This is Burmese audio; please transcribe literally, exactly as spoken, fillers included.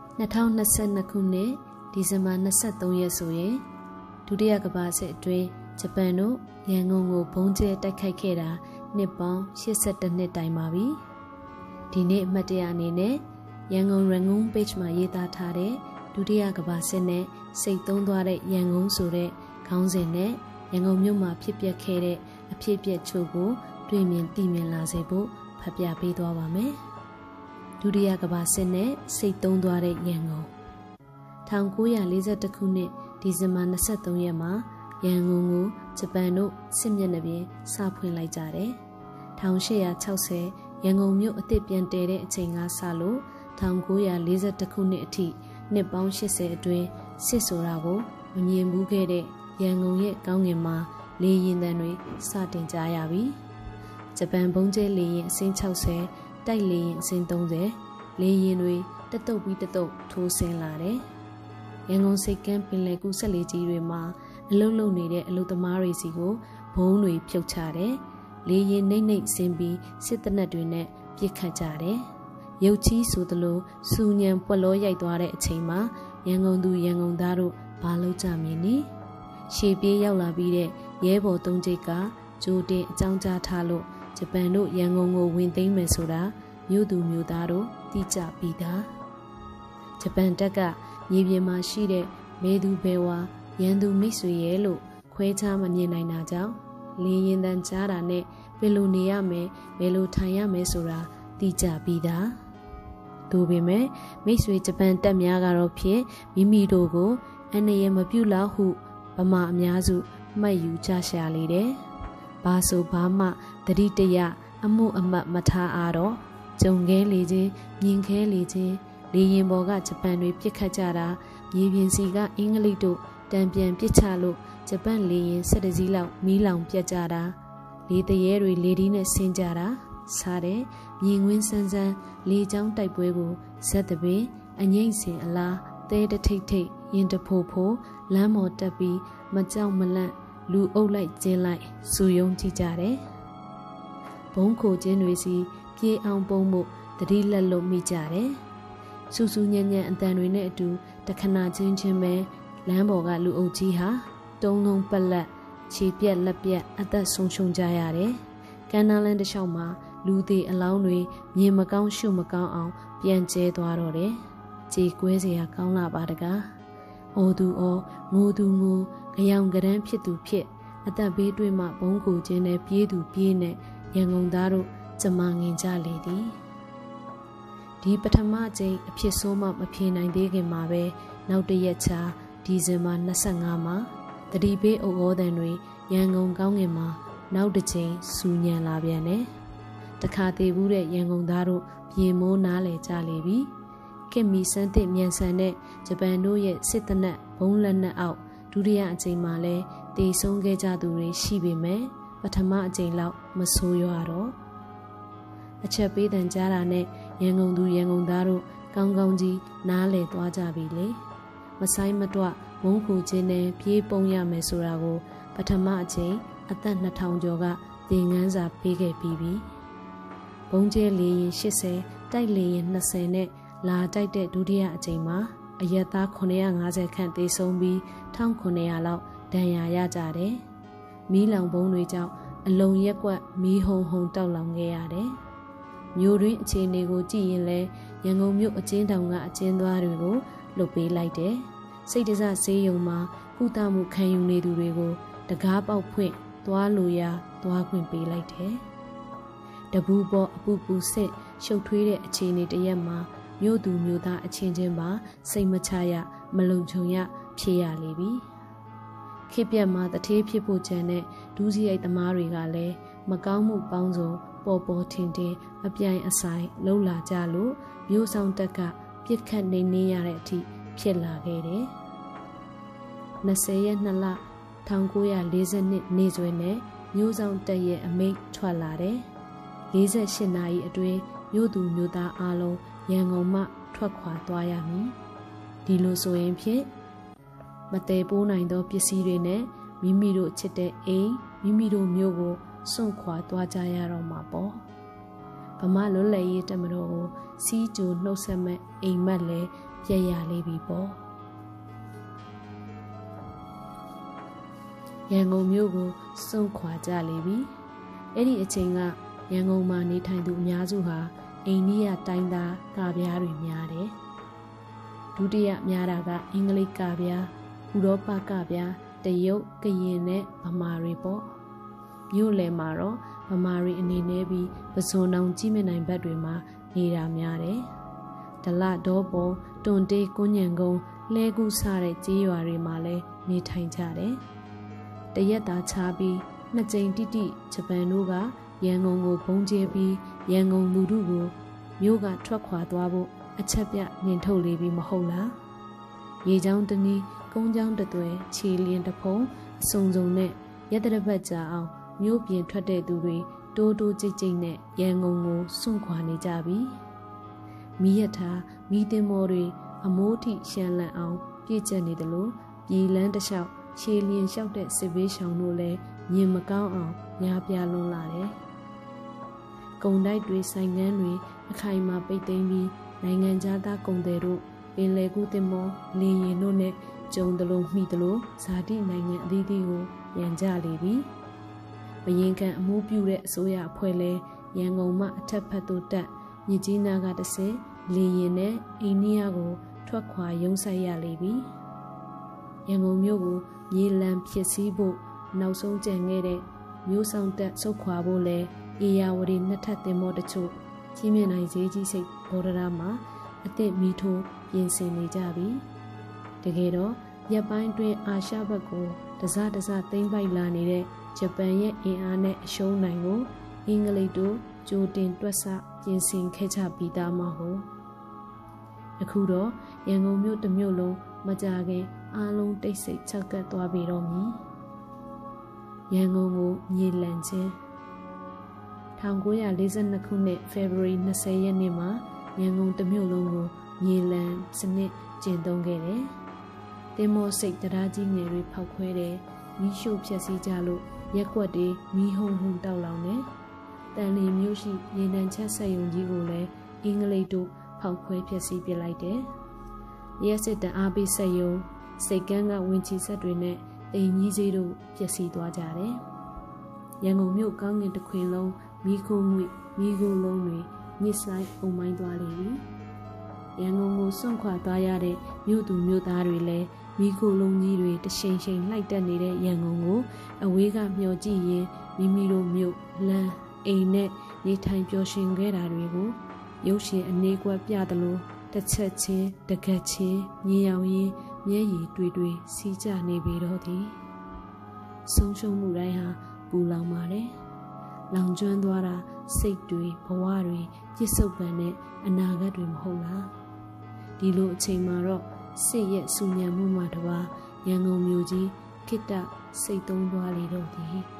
နှစ်ထောင်နှစ်ဆယ့်နှစ်ခုနှစ်ဒီဇင်ဘာနှစ်ဆယ့်သုံးရက်ဆိုရင်ဒုတိယကမ္ဘာစစ်အတွင်းဂျပန်တို့ရန်ကုန်ကိုဘုံကျဲတိုက်ခိုက်ခဲ့တာနှစ်ပေါင်းရှစ်ဆယ့်တစ်နှစ်တိုင်ပါပြီဒီနေ့အမှတ်တရအနေနဲ့ရန်ကုန် Rangoon page မှာရေးသားထားတဲ့ဒုတိယကမ္ဘာစစ်နဲ့စိတ်သုံးသွားတဲ့ရန်ကုန်ဆိုတဲ့ခေါင်းစဉ်နဲ့ရန်ကုန်မြို့မှာဖြစ်ပျက်ခဲ့တဲ့အဖြစ်အပျက်ချို့ကိုတွေ့မြင်သိမြင်လာစေဖို့ဖတ်ပြပေးသွားပါမယ်ဒုတိယကမ္ဘာစစ်နဲ့စိတ်သုံးသွားတဲ့ရန်ကုန်၁၉၄၁ခုနှစ်ဒီဇင်ဘာနှစ်ဆယ့်သုံးရက်မှာရန်ကုန်ကိုဂျပန်တို့စစ်မျက်နှာပြင်စဖွင့်လိုက်ကြတယ်၁၈၆၀ရန်ကုန်မြို့အသစ်ပြန်တည်တဲ့အချိန်ကစလို့၁၉၄၁ခုနှစ်အထိနှစ်ပေါင်းရှစ်ဆယ်အတွင်းစစ်ဆိုတာကိုမမြင်ဘူးခဲ့တဲ့ရန်ကုန်ရဲ့ကောင်းကင်မှာလေယာဉ်တန်းတွေစတင်ကြရပြီဂျပန်ဘုံကျဲလေယာဉ်အစင်း၆၀တိုက်လေယာဉ်အစင်း၃၀လေယာဉ်တွေတတုပ်ပြီးတတုပ်ထိုးဆင်းလာတယ်ရန်ကုန်စိတ်ကမ်းပင်လယ်ကူးဆက်လေကြီးတွေမှာအလုလုံနေတဲ့အလုသမားတွေစီကိုဘုံတွေဖြုတ်ချတယ်လေရင်နှိမ့်နှိမ့်ဆင်းပြီးစစ်တနက်တွေနဲ့ပြစ်ခတ်ကြတယ်ရုပ်ချီးဆိုသလိုစူညံပွက်လောရိုက်သွားတဲ့အချိန်မှာရန်ကုန်သူရန်ကုန်သားတို့ဘာလို့ကြမြင်နည်းရှေ့ပြေးရောက်လာပြီးတဲ့ရဲဘော်သုံးကျိတ်ကဂျိုတင်အကြောင်းကြားထားလို့ဂျပန်တို့ရန်ကုန်ကိုဝင်သိမ်းမယ်ဆိုတာမြို့သူမြို့သားတို့သိကြပြီးသားဂျပန်တပ်ကမြေပြင်မှာရှိတဲ့မေသူဘဲဝါရန်သူမိတ်ဆွေရဲ့လို့ခွဲခြားမမြင်နိုင်တာကြောင့်လေရင်တန်းကြားတာနဲ့ဘယ်လိုနေရမယ်ဘယ်လိုထိုင်ရမယ်ဆိုတာသိကြပြီးသားဒါပေမဲ့မိတ်ဆွေဂျပန်တပ်များကတော့ဖြင့်မိမိတို့ကိုအန္တရာယ်မပြုလောက်ဟုဗမာအများစုမှတ်ယူကြရှာလေတယ်။ဘာဆိုဘာမှတတိတရအမှုအမတ်မထားအားတော့ဂျုံခဲလေချင်းမြင်ခဲလေချင်းလေရင်ပေါ်ကဂျပန်တွေပြစ်ခတ်ကြတာမြေပြင်စီကအင်္ဂလိပ်တို့တံပြန်ပစ်ချလို့ဂျပန်လေရင်၁၁စီးလောက်မီးလောင်ပြတ်ကြတာလေတရဲတွေလေဒီနဲ့ဆင်းကြတာစားတဲ့မြင်ကွင်းဆန်းဆန်းလေချောင်းတိုက်ပွဲကိုဇက်တပင်အငိမ့်စင်အလားသဲတထိတ်ထိတ်ရင်တဖိုးဖိုးလမ်းပေါ်တက်ပြီးမကြောက်မလန့်လူအုပ်လိုက်ကျင်းလိုက်စူယုံကြည့်ကြတယ်ဘုံခိုခြင်းတွေစီပြေးအောင်ပုံမှုတတိလက်လို့မိကြတယ်စူးစူးညံ့ညံ့အတန်တွေနဲ့အတူတခဏချင်းချင်းပဲလမ်းပေါ်ကလူအုပ်ကြီးဟာတုံးလုံးပက်လက်ခြေပြက်လက်ပြက်အသက်ဆုံးရှုံးကြရတယ်ကမ်းနားလန်းတစ်လျှောက်မှာလူသေးအလောင်းတွေမြင်မကောင်းရှုမကောင်းအောင်ပြန်ကျဲသွားတော့တယ်ကြေကွဲစရာကောင်းလာပါတကားအော်သူအော်ငိုသူငိုကြောင်ကရန်းဖြစ်သူဖြစ်အသက်ဘေးတွေ့မှဘုံကိုချင်းနဲ့ပြေးသူပြေးနဲ့ရန်ကုန်သားတို့ကြမငင်ကြလေသည်ဒီပထမကြိမ်အဖြစ်ဆိုးမှမဖြေနိုင်သေးခင်မှာပဲနောက်တရက်ချာဒီဇင်ဘာ၂၅မှာတတိဘေးအုပ်ဩတန်တွေရန်ကုန်ကောင်းငင်မှာနောက်တစ်ချိန်စူညံလာပြန်တယ်တခါသေးဘူးတဲ့ရန်ကုန်သားတို့ပြင်မိုးနားလေကြလေပြီခင်မီစန်းသစ်မြန်ဆန်တဲ့ဂျပန်တို့ရဲ့စစ်တနက်ဘုံလက်နက်အောက်ဒုတိယအကြိမ်မှာလဲတေဆုံးခဲ့ကြသူတွေရှိပေမဲ့ပထမအကြိမ်လောက်မဆိုးရွားတော့အချက်ပေးတန်ကြားတာနဲ့ရန်ကုန်သူရန်ကုန်သားတို့ကောင်းကောင်းကြီးနားလေသွားကြပြီလေမဆိုင်မတွဝုန်းခုချင်းနဲ့ပြေးပုံရမယ်ဆိုတာကိုပထမအကြိမ်အသက်နှစ်ထောင်ကျော်ကသင်ခန်းစာပေးခဲ့ပြီးပြီဘုံကျဲလေရင်၈၀တိုက်လေရင်၂၀နဲ့လာတိုက်တဲ့ဒုတိယအကြိမ်မှာအရက်သားခုနှစ်ရာ၅ဆယ်ခန့်သေဆုံးပြီး၁၉၀၀လောက်ဒဏ်ရာရကြတယ်မီးလောင်ဘုံတွေကြောင့်အလုံရက်ကွက်မီးဟုံဟုံတောက်လောင်ခဲ့ရတယ်မြို့တွင်းအခြေအနေကိုကြည့်ရင်လဲရန်ကုန်မြို့အကျဉ်းထောင်ကအကျဉ်းသားတွေကိုလှုပ်ပေးလိုက်တယ်စိတ်တစဆေးရုံမှာကုသမှုခံယူနေသူတွေကိုတကားပေါက်ဖွင့်သွားလိုရာသွားခွင့်ပေးလိုက်တယ်တပူပေါ်အပူပူစစ်ရှုပ်ထွေးတဲ့အခြေအနေတရက်မှာမြို့သူမြို့သားအချင်းချင်းပါစိတ်မချရမလုံခြုံရဖြစ်ရလေပြီခေပြက်မှာတထေးဖြစ်ဖို့ကြံတဲ့ဒူးစီရိုက်သမားတွေကလည်းမကောင်းမှုပေါင်းစုံပေါ်ပေါ်ထင်ထင်အပြိုင်အဆိုင်လှုပ်လာကြလို့မြို့ဆောင်တက်ကပြစ်ခတ်နေနေရတဲ့အထိဖြစ်လာခဲ့တယ်။၂၀ရက်၂လ၁၉၄၂နေ့စွဲနဲ့မြို့ဆောင်တက်ရဲ့အမိန့်ထွက်လာတယ်။၄၈နာရီအတွင်းမြို့သူမြို့သားအားလုံးရန်ကုန်မှထွက်ခွာသွားရမည်။ဒီလိုဆိုရင်ဖြင့်မတည်ပိုးနိုင်သောပစ္စည်းတွေနဲ့မိမိတို့ချစ်တဲ့အိမ်မိမိတို့မျိုးကိုစွန့်ခွာသွားကြရတော့မှာပေါ့ဗမာလွတ်လပ်ရေးတမတော်ကိုစီးကြိုနှုတ်ဆက်မဲ့အိမ်မက်လည်းပြည့်ရလေးပြီပေါ့ရန်ကုန်မြို့ကိုစွန့်ခွာကြလေပြီအဲ့ဒီအချိန်ကရန်ကုန်မှာနေထိုင်သူအများစုဟာအိန္ဒိယတိုင်းသားကဗျာတွေများတယ်ဒုတိယများတာကအင်္ဂလိပ်ကဗျာဥရောပကဗျာတရုတ်ကရင်နဲ့ဗမာတွေပေါ့မြို့လယ်မှာတော့ဗမာတွေအနေနဲ့ပြီးပဇွန်တောင်ကြီးမနိုင်ဘက်တွေမှာနေတာများတယ်ဒလဒေါပေါ်တွန်တေးကွညံကုန်းလဲကူးစတဲ့ကြေးရွာတွေမှာလည်းနေထိုင်ကြတယ်တရက်သားချပြီးနှစ်ကြိမ်တိတိဂျပန်တို့ကရန်ကုန်ကိုဘုံကျဲပြီးရန်ကုန်လူထုကိုမြို့ကထွက်ခွာသွားဖို့အချက်ပြနှင်ထုတ်လေပြီးမဟုတ်လားရေချောင်းတနီးကုန်းချောင်းတသွဲခြေလျင်တဖုံအစုံစုံနဲ့ရက်တရပတ်ကြာအောင်မြို့ပြင်ထွက်တဲ့သူတွေတိုးတိုးကြိတ်ကြိတ်နဲ့ရန်ကုန်ကိုစွန့်ခွာနေကြပြီမီးရထားမီးတင်မောတွေအမိုးထိရှမ်းလန့်အောင်ပြည့်ကျက်နေတယ်လို့ပြည်လန်းတစ်လျှောက်ခြေလျင်လျှောက်တဲ့စစ်ဘေးရှောင်တို့လည်းမြင်မကောင်းအောင်ညားပြလွန်လာတယ်ကုံတိုက်တွေဆိုင်ငန်းတွေအခိုင်အမာပိတ်သိမ်းပြီးနိုင်ငံသားကုံတယ်တို့ပင်လယ်ကူးတင်မောလေရင်တို့နဲ့ကျုံတလို့မိတလို့ဇာတိနိုင်ငံအသီးသီးကိုရန်ကြလေပြီဘရင်ခံအမှုပြုတဲ့အစိုးရအဖွဲ့လဲရန်ကုန်မှအထက်ဖက်သို့တက်မြစ်ကြီးနားကတဆဲလေရင်နဲ့အိန္ဒိယကိုထွက်ခွာရုံးဆိုင်ရလေပြီရန်ကုန်မြို့ကိုမြေလံဖြစ်စည်းဖို့နောက်ဆုံးကြံခဲ့တဲ့မြို့ဆောင်တက်ဆုတ်ခွာဖို့လဲအေယာဝတီနှစ်ထပ်တင်မောတချို့ကြီးမြင့်နိုင်ဈေးကြီးစိတ်ဘော်ဒရာမှာအသစ်မီထိုးပြင်ဆင်နေကြပြီတကယ်တော့ရပ်ပိုင်းတွင်အာရှဘက်ကိုတစတစသိမ့်ပိုက်လာနေတဲ့ဂျပန်ရဲ့အင်အားနဲ့အရှုံးနိုင်ကိုအင်္ဂလိပ်တို့ကြိုတင်တွက်ဆပြင်ဆင်ခဲ့ကြပြီးသားမဟုတ်အခုတော့ရန်ကုန်မြို့တစ်မြို့လုံးမကြခင်အားလုံးတိတ်ဆိတ်ချက်ကပ်သွားပြီတော့မည်ရန်ကုန်ကိုမြေလံခြင်း၁၉၄၂ခုနှစ်ဖေဖော်ဝါရီ၂၀ရက်နေ့မှာရန်ကုန်တစ်မြို့လုံးကိုမြေလံစနစ်ကျင့်သုံးခဲ့တယ်။တင်မောစိတ်တရားကြီးငယ်တွေဖောက်ခွဲတယ်။မီးရှို့ဖျက်ဆီးကြလို့ရက်ကွက်တွေမီးဟုံဟုံတောက်လောင်တယ်။တန်လီမြို့ရှိရေနံချက်ဆက်ယုံကြီးကိုလည်းအင်္ဂလိပ်တို့ဖောက်ခွဲဖျက်ဆီးပစ်လိုက်တယ်။ရဲစစ်တံအားပေးဆက်ယုံစိတ်ကန်းကဝင်ချီဆက်တွေနဲ့အိမ်ကြီးကြီးတို့ပျက်စီးသွားကြတယ်။ရန်ကုန်မြို့ကောင်းကင်တစ်ခွင်လုံးမီးခိုးငွေမီးခိုးလုံးတွေညစ်ဆိုင်အုံမိုင်းသွားလေပြီရန်ကုန်ကိုစွန့်ခွာသွားရတဲ့မြို့သူမြို့သားတွေလည်းမီးခိုးလုံးကြီးတွေတရှိန်ရှိန်လှိုက်တက်နေတဲ့ရန်ကုန်ကိုအဝေးကမျှော်ကြည့်ရင်မိမိတို့မြို့လမ်းအိမ်နဲ့နေထိုင်ပျော်ရွှင်ခဲ့တာတွေကိုရုပ်ရှင်အနေကွက်ပြသလိုတစ်ချက်ချင်းတကက်ချင်းမြင်အောင်ရင်မျက်ရည်တွေတွေစီးကြနေပြီတော့သည်ဆုံးရှုံးမှုတိုင်းဟာပူလောင်ပါတယ်လောင်ကျွမ်းသွားတာစိတ်တွေဘဝတွေပြစ်ဆုပ်ပန်တဲ့အနာဂတ်တွေမဟုတ်လားဒီလိုအချိန်မှာတော့စိတ်ရဲ့ဆူညံမှုမှတပါရန်ကုန်မြို့ကြီးခိတ္တစိတ်သုံးသွားလေတော့သည်